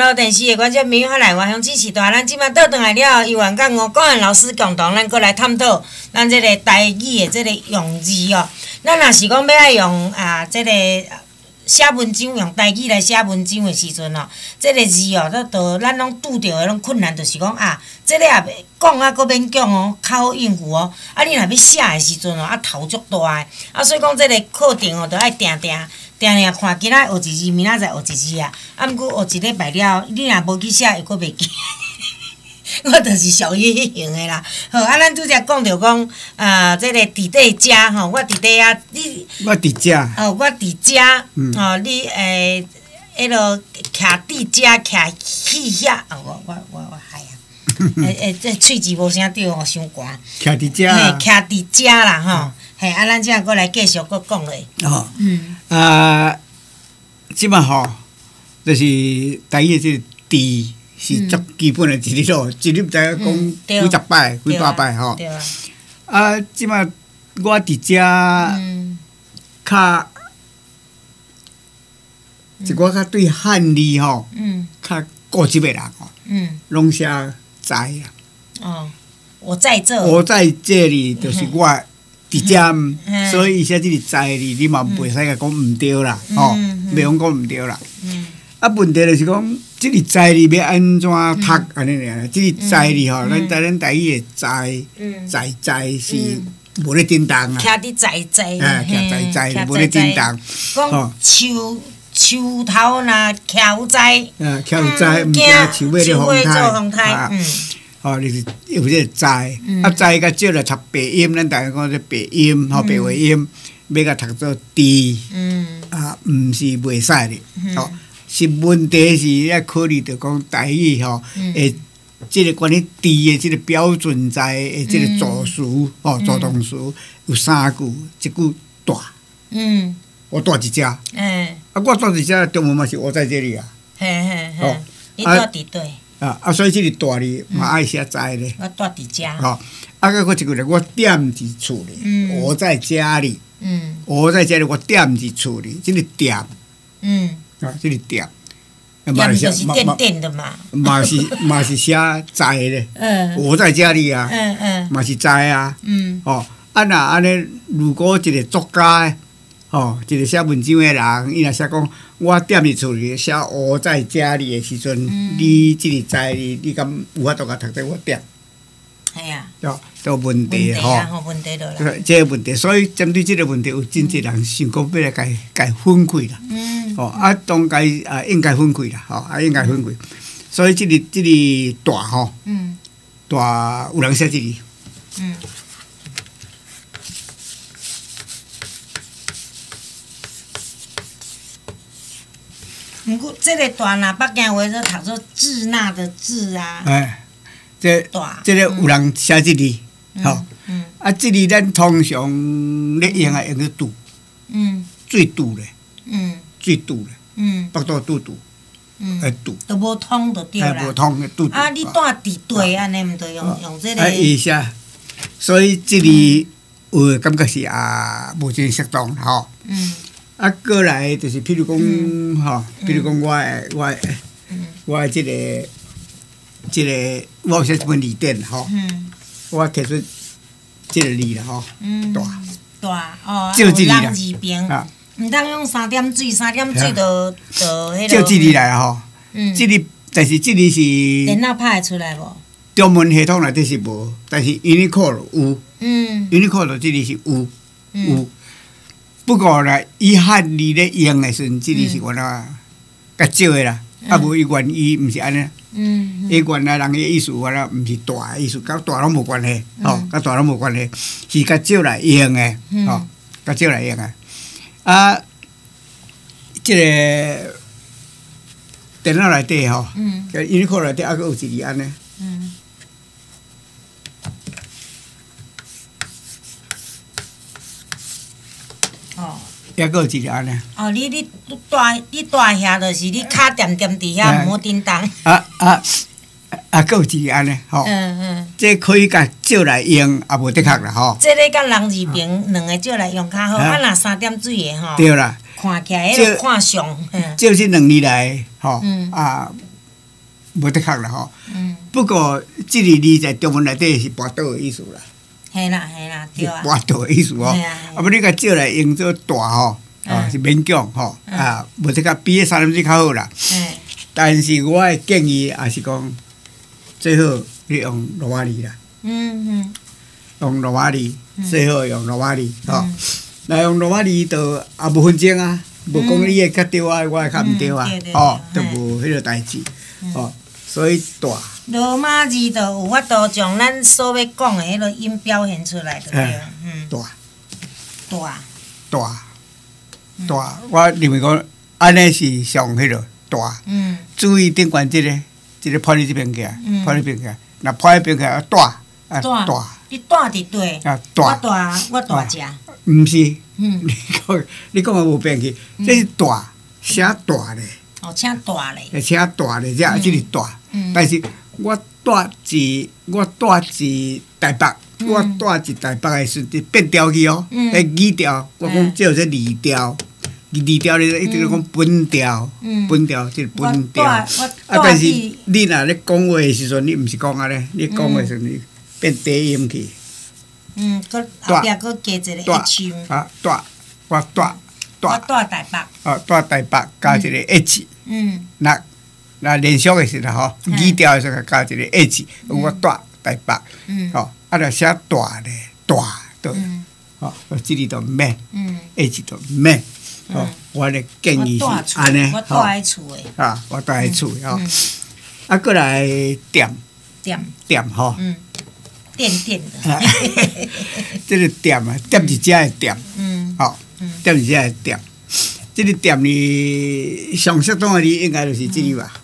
络电视的观众朋友，来外乡支持大，咱即摆倒转来了，由原甲吴国汉老师共同，咱过来探讨咱即个台语的即个用字哦。咱若是讲要爱用即个写文章用台语来写文章的时阵哦，即个字哦，咱拢拄着的拢困难，就是讲即个也袂讲佫勉强哦，较好应付哦。你若要写的时阵哦，头足大的，所以讲即个课程哦，着爱定看，今仔学一字，明仔载学一字啊。毋过学一礼拜了，你若无去写，又佫袂记。我就是属于迄型的啦。好，咱拄则讲着讲，即个伫底遮吼，我伫底啊，你我伫遮。 哦，我伫遮，你迄落徛伫遮徛去遐，我害啊！这喙字无啥对哦，伤寒。 徛伫遮。 嘿，徛伫遮啦吼。嘿，咱遮过来继续佫讲咧。 哦。即摆吼，就是台语即个字是足基本的一日咯，一日才讲几十摆、几百摆吼。即摆我伫遮较一寡较对汉字吼，较固执的人吼，拢写在啊。 哦，我在这。 我在这里，就是我伫遮，所以伊写即个在字，你嘛袂使甲讲毋对啦，吼，袂讲毋对啦。问题就是讲，即个在字要安怎读安尼尔？即个在字吼，咱台语的在是无咧震动啊。 徛伫在。 徛在，无咧震动。 讲树头若徛有在。 徛有在，毋惊树尾咧风台。吼，就是有即个在，在甲少了读白音，咱大家讲做白音，吼白话音，要甲读做字，毋是袂使咧，吼。是问题是要考虑着讲台语吼，诶，即个关于字的即个标准在的即个助词吼，助动词有三句，一句大，我大一只，我大一只，中文嘛是我在这里啊， 吼，你大伫对， 所以即个大字嘛爱写在咧， 我大伫遮， 吼，佮佫一句咧，我踮伫厝里，我在家里，我在家里，我踮伫厝里，即个踮。即个店， 店就是点的嘛。 嘛是写在咧，我在家里啊，嘛是在啊。哦，若安尼，如果一个作家，吼，一个写文章的人，伊若写讲我踮伫厝里写我在家里的时阵，你即个在你敢有法度甲读做我踮？ 系啊。 有问题吼，这个问题，所以针对这个问题，有真侪人想讲要来甲分开啦。当该应该分开啦，应该分开。所以这个大吼，大有人写这个。 毋过这个大若北京话说读做支那的支啊。 这个有人写这个。吼，即字咱通常咧用用个拄，最拄咧，最拄咧，北岛拄，拄， 都无通就对啦。 无通的拄。 你住伫对安尼，毋着用这个。 伊写，所以即字有感觉是无真适当吼。过来就是譬如讲吼，譬如讲我的即个，我有写一本字典吼。我提出即个字啦吼， 大哦， 照即字啦， 毋通用3点水就迄照即字来吼，即字但是即字是电脑拍会出来无？ 中文系统内底是无，但是 Unicode 有，Unicode 即字是有，不过啦，伊汉字咧用的时阵，即字是原来较少的啦，无伊原意毋是安尼。伊原来人嘅意思，我啦毋是大意思，甲大拢无关系，吼，甲大拢无关系，是较少来用嘅，吼，较少来用嘅。即个电脑内底吼，Unicode 内底还佫有一字安尼。抑佫有一个安尼。 你住遐，就是你骹掂伫遐，毋好叮当。 佫有一个安尼吼。这可以甲借来用，也无得确啦吼。 这个甲人字边两个借来用较好，若3点水的吼。 对啦。 看起来迄个看相。 借这两字来吼， 无得确啦吼。不过即个字在中文内底是跋倒的意思啦。 嘿啦，对啊。 跋倒的意思哦。啊，不你甲借来用做大吼，是勉强吼，无得较比迄三点水较好啦。但是我的建议也是讲，最好你用罗马字啦。用罗马字，最好用罗马字吼。来用罗马字就也无分钟啊，无讲你的较对啊，我的较毋对啊，吼，都无迄个代志，吼，所以大。 罗马字就有法度将咱所要讲的迄个音表现出来，对不对？大， 我认为讲安尼是上迄个大。注意顶管即个破你这边起来，破你边起来，若破你边起来大。 你大伫对？我大只。 毋是，你讲的无变去，这是大，写大咧。 哦，请大咧。 写大咧，即是大。但是我住台北，我住伫台北的时阵变调去哦，语调，我讲即个字调，字调咧一直讲本调，即本调。啊，但是你若咧讲话的时阵，你毋是讲安尼，你讲话时阵你变低音去。 搁后壁搁加一个 H。 我住台北。 住台北加一个 H。若连续的时候吼，语调的时候加一个 H， 我住台北。吼，啊，著写大咧，大对。吼，即字就免，H 就免。吼，我咧建议是安尼。 我住喺厝诶。 我住喺厝吼。啊，过来店吼。 店的。 这个店啊，店是遮的店。吼，店是遮的店。这个店呢，上适当的字应该就是这个吧。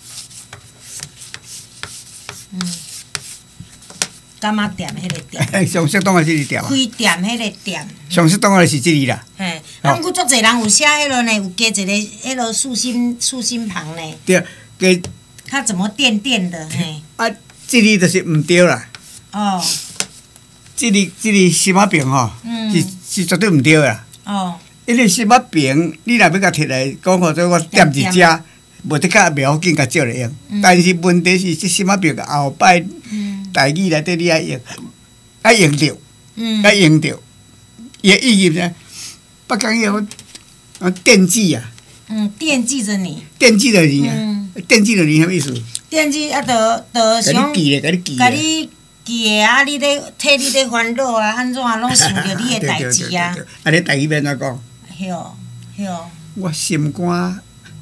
干嘛店迄个店？ 上适当的这个店。 开店迄个店。 上适当的是这个啦。 嘿，咱佫足侪人有写迄个呢，有加一个迄个竖心旁呢。 对，加。 他怎么店的嘿？ 啊，这个就是毋对啦。 哦。 这个心仔病吼，是绝对毋对啦。因为心仔病，你若要甲摕来讲好做我点一只，无得较袂要紧，甲照来用。但是问题是，这心仔病后摆台语内底你爱用，爱用着，爱用着。伊的意义呢？北港伊讲惦记啊。 惦记着你。 惦记着你啊！惦记着你什么意思？ 惦记啊，就想。甲你记啊！你咧替你咧烦恼啊，安怎拢想着你的代志啊？ 啊，你台语要怎讲？我心肝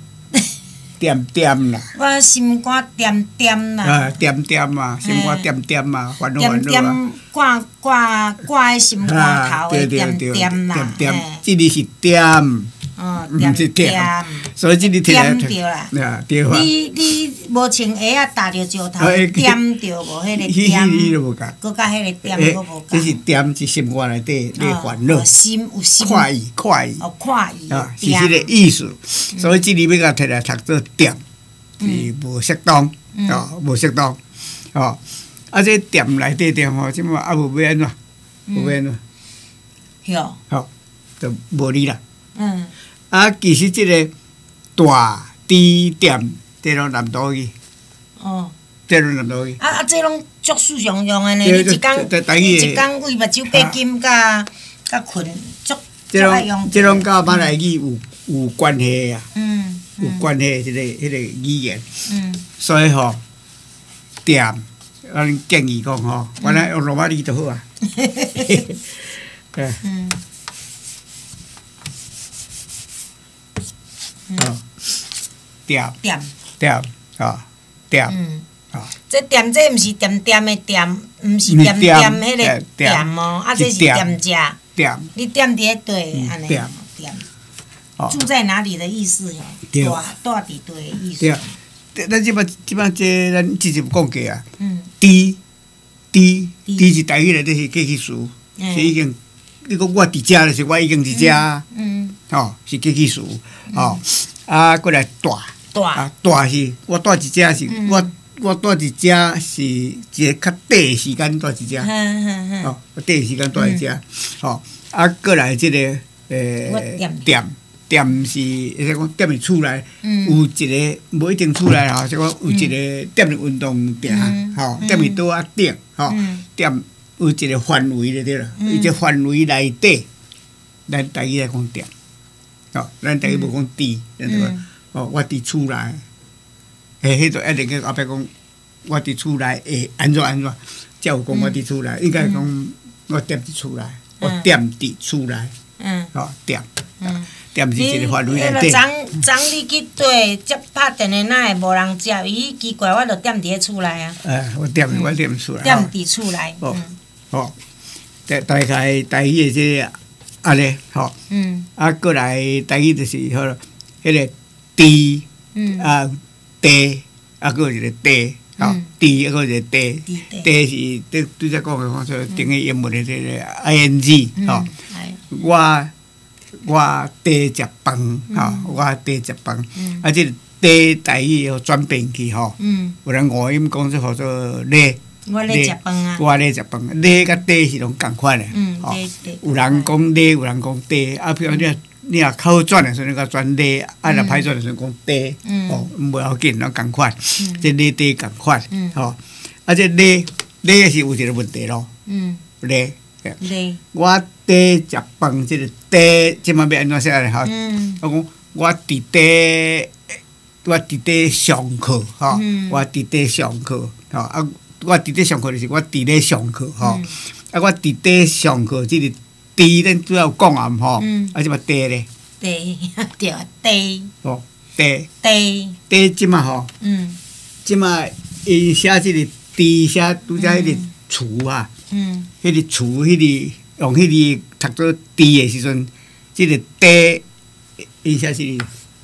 点啦。 我心肝点啦。 点嘛，心肝点嘛，烦恼啊。 挂喺心肝头的点啦。 这里是点。毋是点，所以即个点着啦。 对啊。 你无穿鞋啊，踏着石头点着无？迄个点，佮甲迄个点佮无共。 这是点，是心肝内底咧烦恼。 心有心。 快意。 哦，快意。 是迄个意思。所以即个要甲摕来读做点，是无适当，无适当。啊，这点内底点吼，即马啊无要安怎？无要安怎？好，就无理啦。啊，其实即个大低点，这种南岛语。这种南岛语。 这拢足时常用的呢。你一工为目睭八金甲困足爱用。 这种甲马来语有关系啊。有关系迄个语言。所以吼，点，咱建议讲吼，原来用罗马字就好啊。点， 这店这毋是店的店，毋是店迄个店哦，这是店家。你店伫对安尼。店。住在哪里的意思哟？住伫对的意思。 咱即摆这咱之前讲过啊。低是台语内底是过去词，是已经。你讲我伫遮就是我已经伫遮。是过去词。啊，过来大是我住一遮是我住一遮是一个较短的时间住一遮。短的时间住一遮。啊，过来即个店店是，会使讲店是厝内有一个，无一定厝内吼，即讲有一个店的运动场，吼，店是倒啊顶，吼，店有一个范围就对啦，伊这范围内底，咱台语来讲店，吼，咱台语无讲地，咱就讲，哦，我伫厝内，迄个一定叫后壁讲，我伫厝内会安怎安怎，才有讲我伫厝内，应该讲我店伫厝内，我店伫厝内，吼，店。店是一个范围内底。 昨你去对接拍电话，哪会无人接？伊奇怪，我著踮伫咧厝内啊。 我踮厝内。 踮伫厝内。 哦，大概台语的这安尼，吼。啊，过来台语就是好了，迄个地，啊地，啊，佫有一个地，吼，地，啊，佫有一个地，地是对则讲的话，说等于英文的这个 ing， 吼。我地食饭，吼，我地食饭，啊，即个地台语要转变去吼，有人外音讲说叫做咧， 我咧食饭啊， 我咧食饭，咧甲地是拢共款的，吼，有人讲咧，有人讲地，啊，譬如你若口转的时阵，你甲转咧，啊，若歹转的时阵讲地，哦，无要紧，拢共款，即咧地共款，吼，啊，即咧是有一个问题咯，咧。我地食饭，即个地即摆要安怎写咧？吼，我讲我伫地上课，吼，我伫地上课，吼，啊，我伫地上课就是我伫咧上课，吼，啊，我伫地上课，即个地咱主要讲啊，吼，啊，即摆地咧， 地对地， 哦，地即摆吼，即摆伊写即个地写拄则迄个厝啊。迄个厝，迄个用迄个读做地的时阵，即个地，伊写是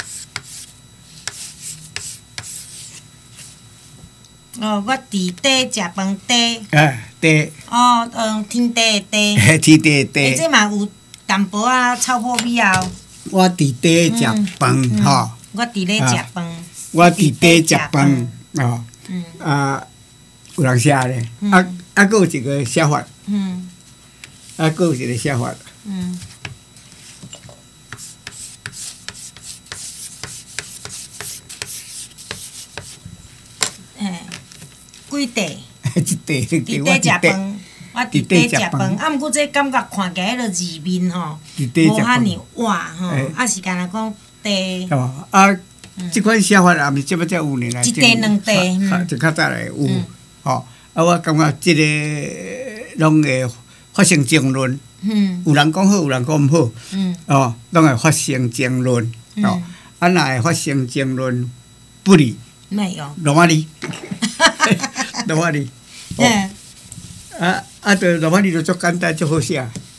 哦，我伫地食饭地。 地。 哦，天地的地。 天地的地。 这嘛有淡薄仔臭破味啊。 我伫地食饭，吼。 我伫咧食饭。 我伫地食饭，哦。啊，有人写咧，啊，佫有一个写法，啊，佫有一个写法， 几地？ 一地， 伫地食饭，我伫地食饭，啊，毋过这感觉看起来迄个字面吼，无遐尼活吼，啊是干那讲地。 哦，啊，即款写法也毋是即摆才有呢啦， 一地两地， 就较早来有，吼。啊，我感觉即个拢会发生争论，有人讲好，有人讲毋好，哦，拢会发生争论，哦，啊，若会发生争论，不利， 没有， 罗马里，罗马里，啊，对，罗马里就足简单，足好写，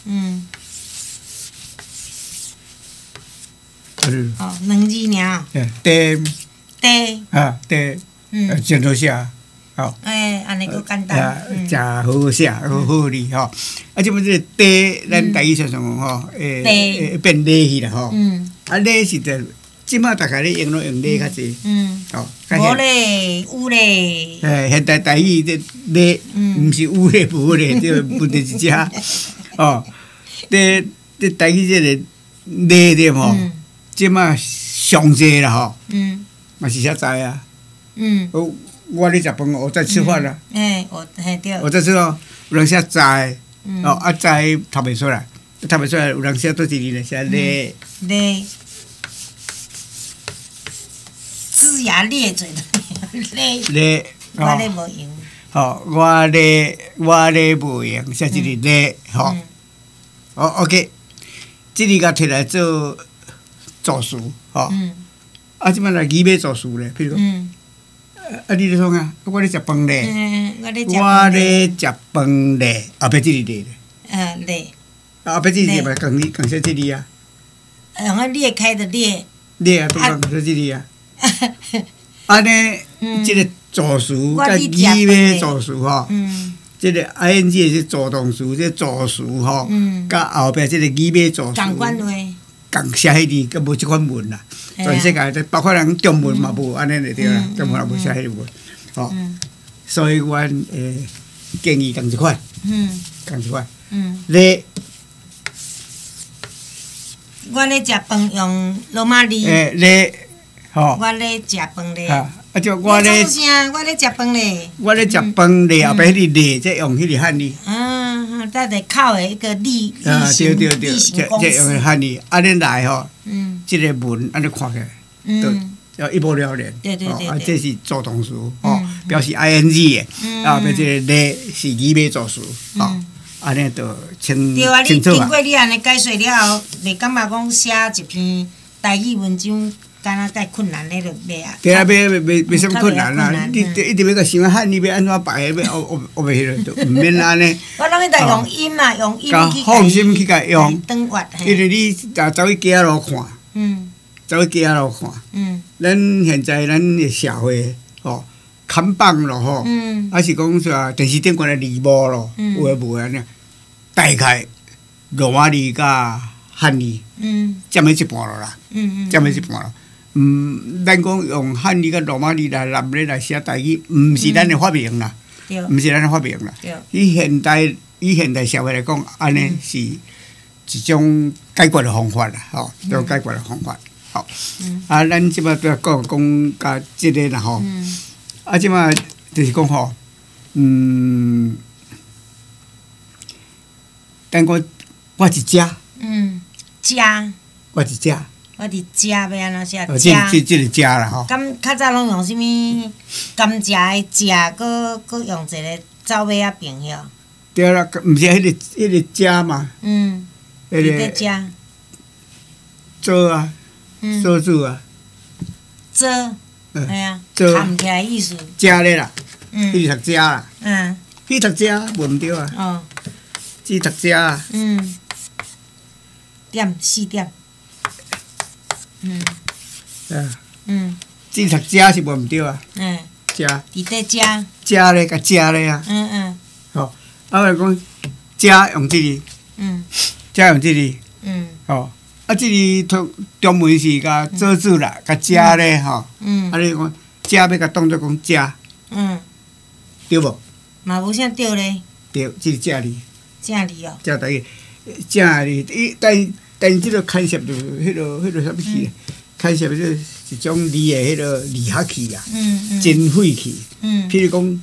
哦，两字尔， 地，啊，地，真好写。吼， 安尼佫简单， 真好写，好理吼。啊，即摆即个地，咱台语常常讲吼，会变咧去啦吼。啊，咧是着，即摆大概咧用咧较济。哦， 无咧，有咧。 现代台语这咧，毋是有咧无咧，这问题是遮。哦，这台语这个咧对吼，即摆上济啦吼。嘛是写在啊。我咧食饭，我在吃饭啦。 对。 我在吃饭，有人写在，哦，啊在读袂出来，读袂出来，有人写多一字咧，写咧。 咧。龇牙咧嘴的咧。 咧。 我咧无用。 吼，我咧无用，写一个咧，吼。哦 ，OK， 即个甲摕来做助词，吼。啊，即摆来语尾助词咧，譬如。啊！你咧创啊？我咧食饭咧。我咧食饭咧，后壁即个咧。 咧。 后壁即个嘛，共写即个啊。 用啊裂开的裂。 裂啊，共写即个啊。安尼，即个助词甲语尾助词吼，即个 ing 是助动词，即助词吼，甲后壁即个语尾助词。 共款话。 共写迄字，佮无即款文啦。全世界，包括人中文嘛无安尼就对啦，中文也无写迄个文，吼。所以阮建议共一款，共一款。咧， 我咧食饭用罗马字。 咧，吼。 我咧食饭咧。 啊，就我咧。 我咧食饭咧。 我咧食饭咧，后壁迄个咧，再用迄个汉字。 在个口的一个例对，这用汉字，恁来吼。即个文安尼看起来，要一目了然。 对。 这是助动词，表示 ing 的。别即个咧是语尾助词，安尼就清对啊，你清楚经过你安尼解说了后，袂感觉讲写一篇台语文章，敢若介困难咧，就袂啊。 对啊，袂啥物困难啦，你一直要甲想汉字要安怎排，要学袂迄落，毋免安尼。 我拢会在用音啦，用音去放心去甲用， 转换。 因为你走去街仔路看，走去街仔路看，咱现在咱的社会吼，看榜咯吼，还是讲啥电视顶悬的字幕咯，有诶无安尼，大概罗马字甲汉字，占了一半咯啦，占了一半咯。咱讲用汉字甲罗马字来南咧来写台语，毋是咱的发明啦，毋是咱的发明啦。以现代社会来讲，安尼是一种解决的方法啦，吼，一种解决的方法。好，咱即摆要讲甲即个啦吼，即摆就是讲吼，等我一只， 食， 我一只。 我伫食要安怎写？ 即个食啦吼。 敢较早拢用啥物？甘蔗的蔗，搁用一个走尾仔平遐。 对啦，毋是迄个蔗嘛？ 迄个蔗。 做啊，做主啊。 做。哎呀。含起来意思。 蔗咧啦。去读蔗啦。去读蔗无毋对啊。去读蔗啊。 4点。 去读蔗是无毋对啊。蔗。 伫底蔗。 蔗咧，甲蔗咧啊。吼，我讲蔗用即字。蔗用即字。吼。即字中文是甲做主啦，甲蔗咧吼。你讲蔗要甲当作讲蔗。对无？ 嘛无啥对咧。 对，即个蔗字。 蔗字哦。 蔗字，蔗字，但即个牵涉着迄个啥物去？牵涉着一种字的迄个离合器啊，真废气。譬如讲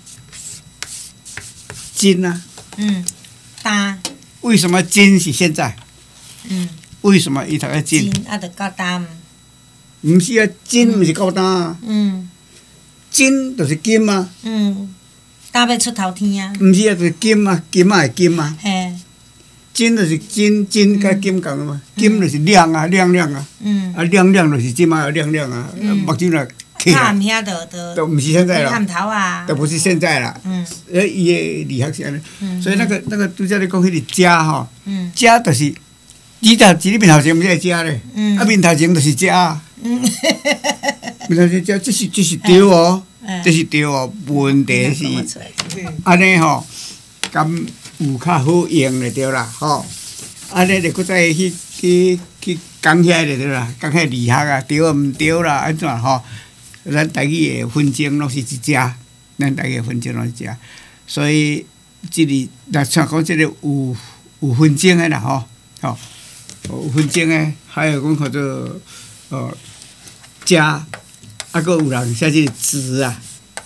真啊。 担。 为什么真是现在？为什么伊读个真？ 真着够担。 毋是啊，真毋是够担啊。真就是金啊。 担要出头天啊。 毋是啊，就是金啊，金啊是金啊。 嘿。 真就是真甲金共嘛，金就是亮啊，亮啊。亮就是即马亮啊，目睭若起来。暗遐都毋是现在了。 暗头啊。 都不是现在了。伊的离合是安尼，所以那个拄则你讲迄个蔗吼，蔗就是你面头前毋是蔗咧，面头前就是蔗。面头前蔗，这是对哦，这是对哦。问题是安尼吼，敢有较好用就对啦，吼。安尼就搁再去讲遐就对啦，讲遐离合啊，对毋对啦，安怎吼？咱台语的分钟拢是一只，咱台语的分钟拢是一只，所以即个若像讲即个有分钟的啦，吼，有分钟的，还有讲叫做食，搁有人写即个字啊，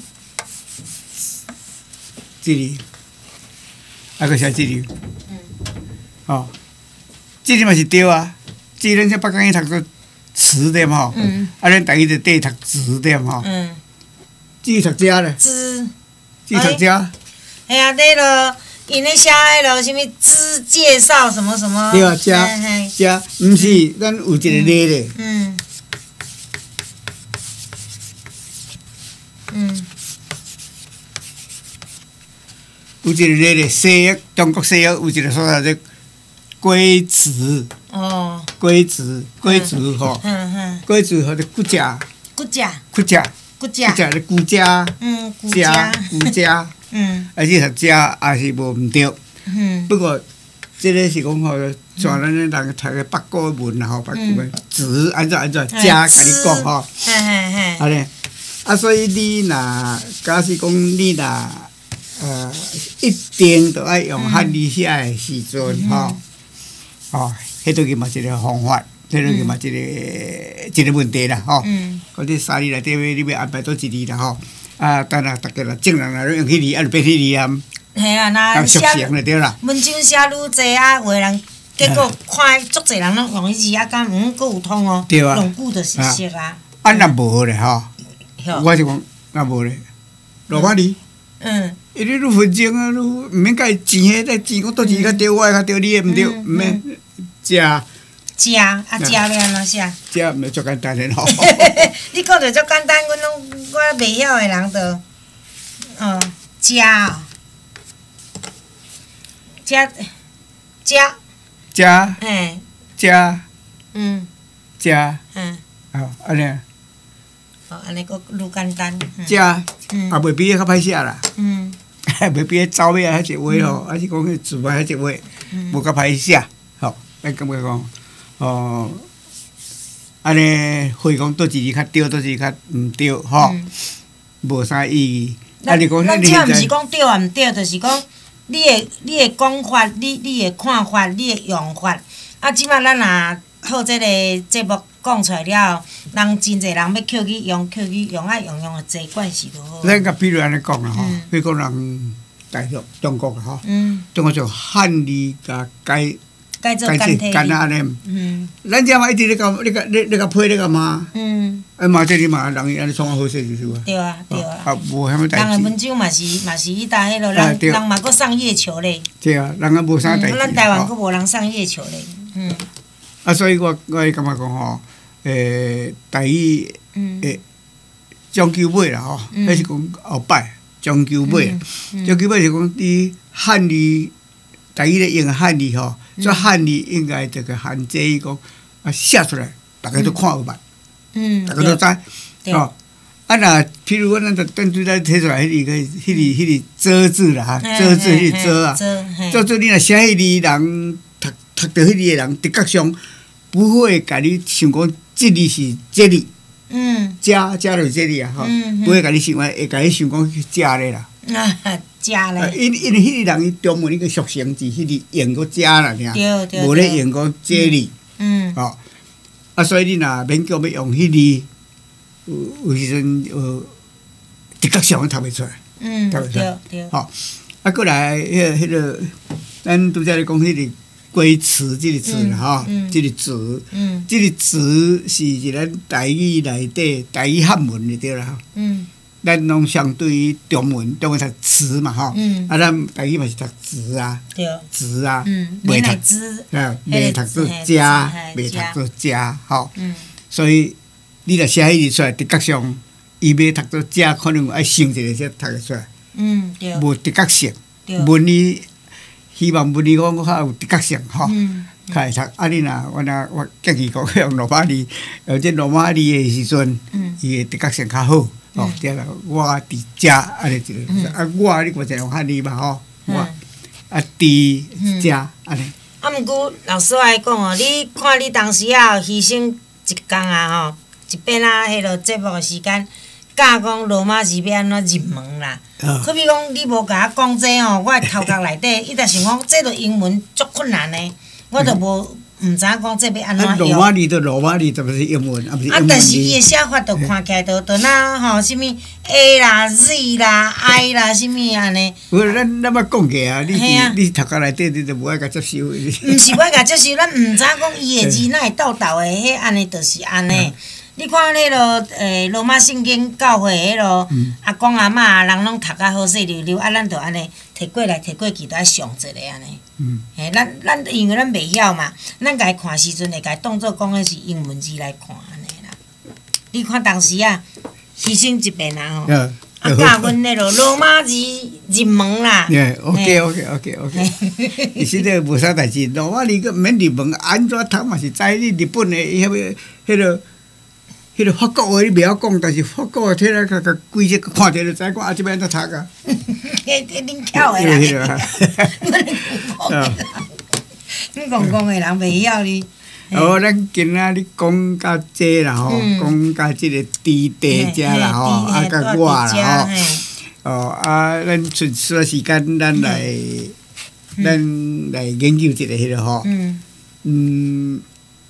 即个，搁写即个，即个嘛是对啊，即咱这北港去读做词点吼，咱台语就缀读字点吼。字读遮咧。 字。 字读遮。 哎呀，对了，因咧写迄落啥物字介绍什么什么。 对啊，遮，毋是，咱有一个咧咧。有一个咧咧，西域中国西域有一个所在叫龟池。龟池吼，龟池吼就骨架，骨架咧骨架，而且读遮也是无毋对。不过即个是讲吼，像咱咧人读个北古文啦吼，北古文字安怎遮甲你讲吼，安尼。所以你若假使讲你若一定着爱用汉字写的时阵吼，迄个嘛是一个方法， 迄个嘛一个问题啦吼。嗰啲3字内底你要安排多1字啦吼。等下大家啦，正人来用迄字，就变迄字啊。 系啊，那写就对啦。 文章写愈济啊，有人结果看足济人拢用迄字啊，敢佫有通哦。 对啊。 用久就是熟啊。 若无咧吼，我是讲若无咧，罗马字。你愈分钟啊，愈毋免甲伊钱迄个钱，我倒钱较对，我较对，你也毋对，毋免食。 食了安怎写？ 食毋足简单的吼。 你讲着足简单，我袂晓的人着，食哦，食，嘿， 食，食，安尼。 安尼佫愈简单。 食，袂比迄较歹写啦。袂比迄走尾啊，迄一话吼，还是讲迄字啊，迄一话，无较歹写，吼，咱感觉讲，安尼会讲倒一字较对，倒一字较毋对，吼，无啥意义。 咱即毋是讲对啊毋对，就是讲你的讲法，你的看法，你的用法。即摆咱若套即个节目讲出来了后，人真侪人要捡去用，用的侪惯势就好。 咱甲比如安尼讲啦吼，比如讲人大陆中国啦吼，中国就汉字甲改做简安尼。咱遮嘛一直咧甲批咧甲骂。骂这里嘛，人伊安尼创啊好势就是啊。 对啊，对啊。 无啥物代志。 人的文章嘛是伊搭迄落，人嘛佫上月球咧。 对啊，人也无啥代志。 咱台湾佫无人上月球咧。 所以我会感觉讲吼，台语终究尾啦吼，迄是讲后摆终究尾，终究尾是讲你汉字台语咧用汉字吼，这汉字应该这个限制伊讲写出来，大家都看有捌，大家都知，吼。若譬如咱就等阵咱摕出来迄个“遮”字啦，“遮”字迄个“遮”啊，“遮”字你若写迄字人读到迄字的人，直觉上不会甲你想讲这字是这字，加就是这字啊，吼，不会甲你想会甲你想讲是加咧啦。 加咧。 因为迄个人伊中文迄个速成字，迄字用过加啦，尔，无咧用过这字，吼。所以你若勉强要用迄字，有时阵直觉上读袂出来，读袂出来，吼。过来迄个，咱拄则咧讲迄个。归词即个字啦，吼，即个字，即个字是咱台语内底台语汉文就对啦，咱拢相对于中文读词嘛，吼，咱台语嘛是读字啊，字啊， 袂读字， 袂读做加，袂读做加，吼，所以你若写迄字出来，直觉上伊要读做加，可能爱想一下才读得出来，无直觉性，文理。希望文理讲较有直觉性吼，较会读。你我建议讲用罗马字，用这罗马字的时阵，伊的直觉性较好。对啦，我伫遮安尼一个，我你看就用汉字嘛吼，我伫遮安尼。 毋过老师爱讲哦，你看你当时啊牺牲一工啊吼，一边啊迄落节目的时间。教讲罗马字要安怎入门啦？可比讲你无甲我讲这吼，我头壳内底伊着想讲，这着英文足困难的，我着毋知影讲这要安怎用。 罗马字，这不是英文，不是英文。 但是伊的写法着看起来着那吼，什物 A 啦、Z 啦、I 啦，什物安尼。 咱要讲起啊，你头壳内底你着无爱甲接受。毋是我甲接受，咱毋知讲伊的字哪会斗的，迄安尼着是安尼。你看迄落罗马圣经教会迄落阿公阿嬷人拢读甲好势溜溜，咱着安尼摕过来摕过去，着爱上一个安尼。咱因为咱袂晓嘛，咱家看时阵会家当做讲迄是英文字来看安尼啦。你看当时啊，牺牲一遍啊吼，教阮迄落罗马字入门啦。 OK。其实这无啥代志，罗马字佫毋免入门，安怎读嘛是知你日本的迄个法国话你袂晓讲，但是法国话听来甲规只看着就知讲即摆安怎读啊？ 恁巧的人，恁讲的人袂晓你。 咱今仔日讲到这啦吼，讲到即个地遮啦吼，甲我啦吼，咱剩少时间，咱来研究一下迄个吼，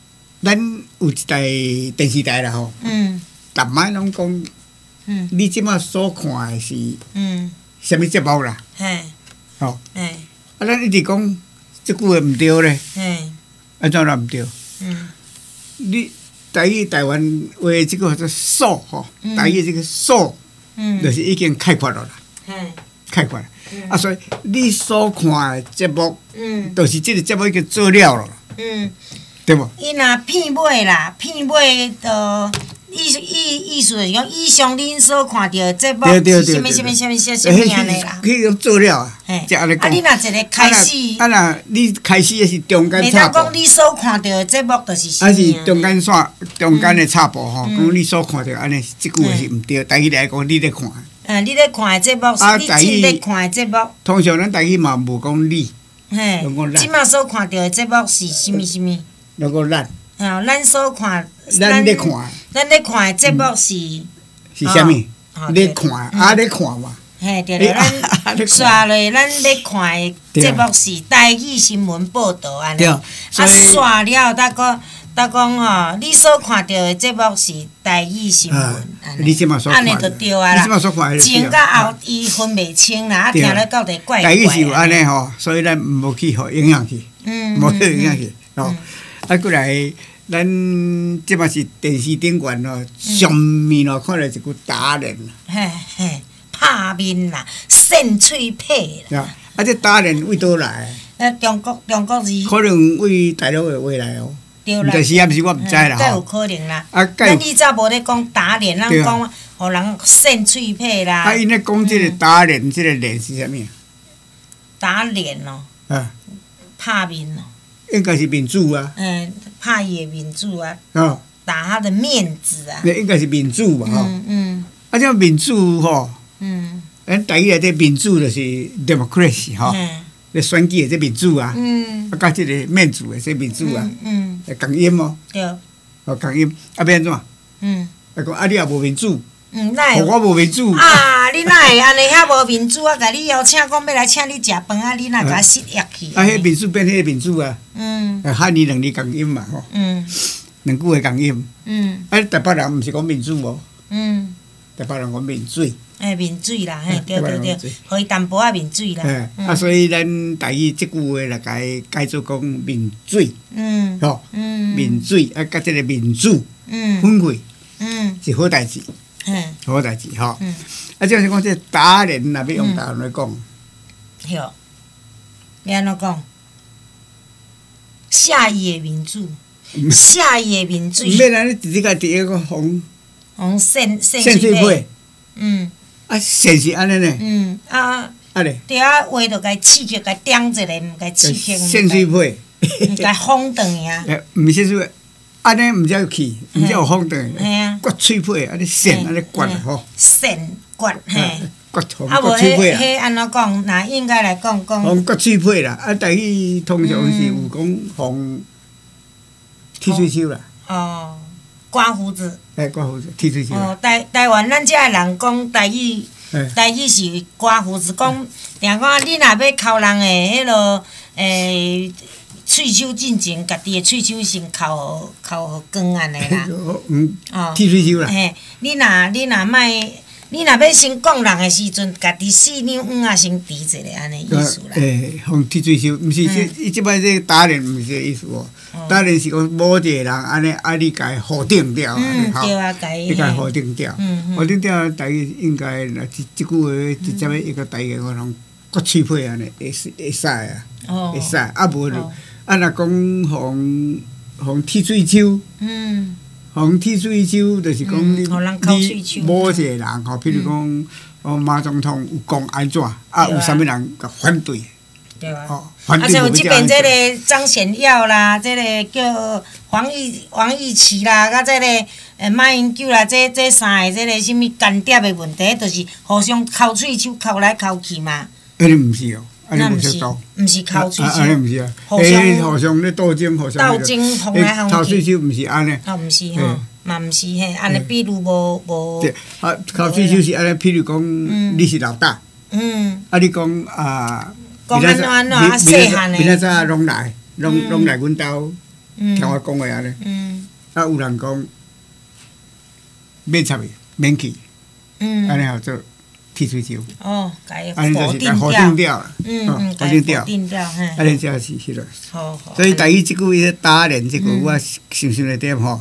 咱有一台电视台啦吼，逐摆拢讲，你即马所看的是啥物节目啦？吼，啊，咱一直讲即句话毋对咧，安怎啦毋对？你台湾话即个叫数吼，台语即个数，就是已经开阔了啦，开阔了。啊，所以你所看的节目，就是即个节目已经做了咯，对无？ 伊若片尾啦，片尾就意思就是讲，以上恁所看到的节目是啥物安尼啦？ 迄种做了啊，才安尼讲。 啊，你若一个开始， 啊，若你开始的是中间插播。 袂当讲你所看到的节目就是啥物。 啊，是中间线、中间的插播吼，讲你所看到安尼，即句话是毋对。台语来讲，你咧看。 你咧看的节目是你真咧看的节目。 通常咱台语嘛无讲你， 拢讲咱。即马所看到的节目是啥物？ 拢讲咱。 咱所看， 咱咧看。 咱咧看的节目是啥物？咧看，咧看嘛。 嘿，对了，咱刷落咱咧看的节目是台语新闻报道安尼。啊，刷了，搭讲吼，你所看到的节目是台语新闻，安尼就对啊啦。前甲后伊分袂清啦，听了到底怪怪。 台语是有安尼吼，所以咱无去互影响去，无去影响去吼。啊，过来，咱即嘛是电视顶悬咯，上面咯看到一句打脸。 嘿嘿，拍面啦，扇喙皮啦。 啊，这打脸为倒来？ 中国字。 可能为大陆的话来哦。毋知是啊，毋是我毋知啦。 吼，有可能啦。咱以早无咧讲打脸，咱讲互人扇喙皮啦。 啊，因咧讲即个打脸，即个脸是啥物？ 打脸哦。拍面哦。 应该是面子啊。 拍伊的面子啊。打他的面子啊。 应该是面子嘛吼。啊，这面子吼。咱台语内底面子就是 democracy 吼。咧选举的这面子啊。啊，甲即个面子的这面子啊。共音哦。 对。 共音，啊，要安怎？啊，讲啊，你也无面子。 互我无面子。 啊，你哪会安尼遐无面子啊？甲你邀请讲要来请你食饭啊，你哪甲失业去？ 啊，迄面子变迄个面子啊。汉语两字共音嘛吼。两句话共音。啊，台北人毋是讲面子无？台北人讲面水。 面水啦，嘿，对，互伊淡薄仔面水啦。 啊，所以咱台语即句话来改做讲面水。吼。面水啊，甲即个面子分开。是好代志。好代志吼。啊，即是讲这打脸，若要用台语来讲。 哟，要安怎讲？下野面子，下野面水。 免安尼直接甲伫迄个红扇水皮。啊，扇是安尼呢。啊咧。 对啊，话就甲刺激，甲点一下，毋甲刺激。 扇水皮。 甲封断啊。 毋是说安尼，毋才有气，毋才有风断。 嘿啊。 刮喙皮，安尼扇，安尼刮吼。 扇刮嘿。 刮喙皮啊。迄安怎讲？若应该来讲。 刮喙皮啦，啊，台语通常是有讲防剃喙鬚啦。 哦。刮胡子。 刮胡子，剃喙鬚。 台湾咱遮个人讲台语，台语是刮胡子，讲定讲你若要抠人的迄落喙鬚进前，家己的喙鬚先抠光安尼啦。 剃喙鬚啦。 嘿，你若莫。你若要先讲人的时阵，家己四两碗啊先提一下安尼意思啦。 互剃喙鬚，毋是伊即摆这打脸，毋是这意思哦。打脸是讲某一个人安尼，啊你家否定掉， 对啊，你家否定掉，否定掉，台语应该若即句话直接一个台语可能割喙皮安尼，会使啊，会使，啊无就啊若讲互剃喙鬚。互剃喙鬚，就是讲你某一个人吼，譬如讲，马总统有讲安怎，啊有啥物人甲反对， 对啊。啊，像有即边即个张显耀啦，即个叫黄义琦啦，甲即个马英九啦，这三个即个啥物干爹的问题，就是互相抠喙鬚，抠来抠去嘛。 安尼毋是哦。那毋是， 毋是抠喙鬚， 安尼毋是啊，互相咧斗争，互相。 斗争，互来互去。 抠喙鬚毋是安尼。 毋是吼，嘛毋是嘿，安尼比如无。 对，啊，抠喙鬚是安尼，譬如讲，你是老大。啊，你讲啊。 讲安怎啊，细汉的。 明仔载拢来阮兜听我讲话安尼。啊，有人讲免插去，免去，安尼好做剃喙鬚。 哦， 安尼就是甲否定掉啦。否定掉。安尼才是迄落。 好。 所以台语即句伊打脸即句，我想一点吼。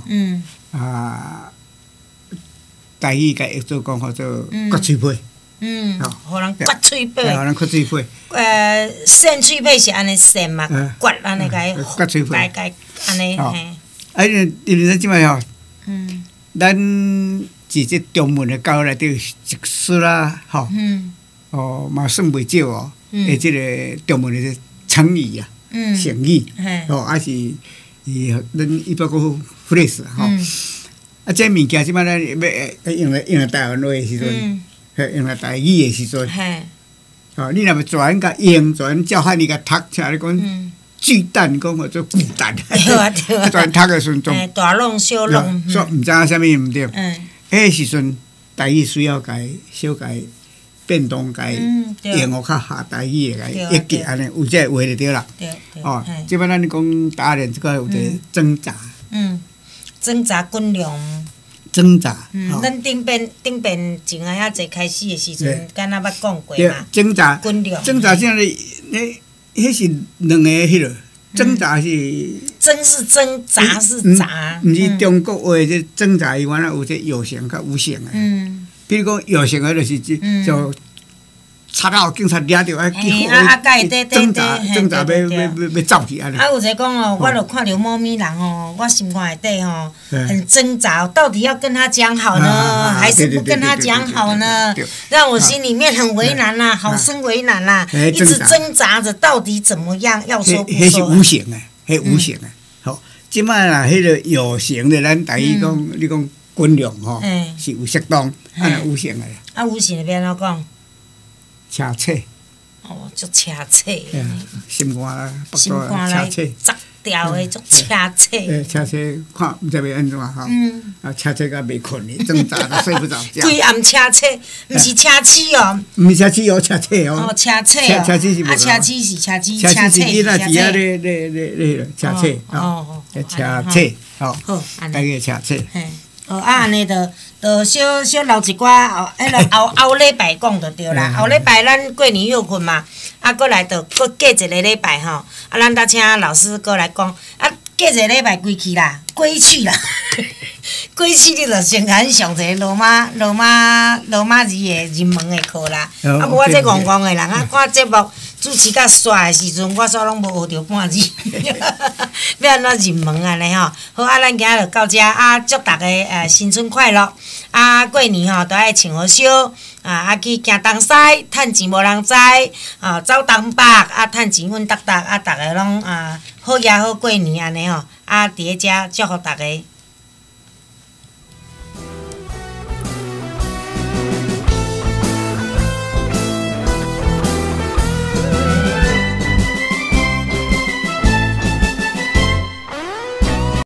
台语甲译做讲叫做割喙皮。 互人割喙皮。 互人割喙皮。 扇喙皮是安尼扇嘛，割安尼甲伊割喙皮， 安尼嘿。 因为咱即摆吼，咱是即中文的教内底一丝啦，吼，嘛算袂少哦。诶，即个中文的成语啊，成语，还是咱一般个 phrase 吼。这物件即摆咱要用来台湾话的时阵，用来台语的时阵，你若要全甲用，全照汉语甲读，像你讲。巨蛋讲叫做巨蛋， 对啊， 全读的时阵， 大弄小弄， 说毋知影啥物毋对。迄时阵台语需要小变动，用我较下台语的一记安尼，有这话就对啦。哦，即摆咱讲打脸，即个有一个挣扎。 挣扎滚量。 挣扎。 咱顶边前啊遐济开始的时阵，敢若捌讲过嘛。 挣扎。 滚量。 挣扎啥哩？迄是两个迄落，挣扎是挣是挣扎是扎， 毋是中国话这挣扎，伊原来有这有形甲无形诶。比如讲有形诶，就是就插到警察抓着，挣扎要走去安尼。 有一个讲哦，我著看到猫咪人哦，我心肝内底吼很挣扎，到底要跟他讲好呢，还是不跟他讲好呢？让我心里面很为难啦，好生为难啦，一直挣扎着，到底怎么样要说不说？ 迄是无形诶，迄无形诶。好，即摆啦，迄个有形的，咱台语讲，你讲军量吼，是有适当，无形诶。 无形要安怎讲？ 车册。 哦，足车册。 心肝啦， 心肝来砸掉的足车册。 车册看毋知要安怎吼。车册甲袂困哩，挣扎啦，睡不着觉。 规暗车册，毋是车漆哦。 毋是车漆哦，车册哦。 哦，车册哦。 车漆是无。 车漆是车漆， 车册是囡仔是啊，咧车册哦，车册哦， 好，安尼。 大个车册。 安尼就小留一寡后礼拜讲就对啦。后礼拜咱过年休困嘛，过来就搁过一个礼拜吼。咱搭请老师过来讲，过一个礼拜归去啦，归去啦。归去你就先甲咱上一个罗马字的入门的课啦。无我这戆戆的人看节目主持甲煞的时阵，我煞拢无学着半字。要安怎入门安尼吼？好咱今仔就到遮祝逐个新春快乐！过年吼都爱穿好烧，去行东西，趁钱无人知，走东北，趁钱稳达达，逐个拢好爷好过年安尼吼，伫咧遮祝福逐个。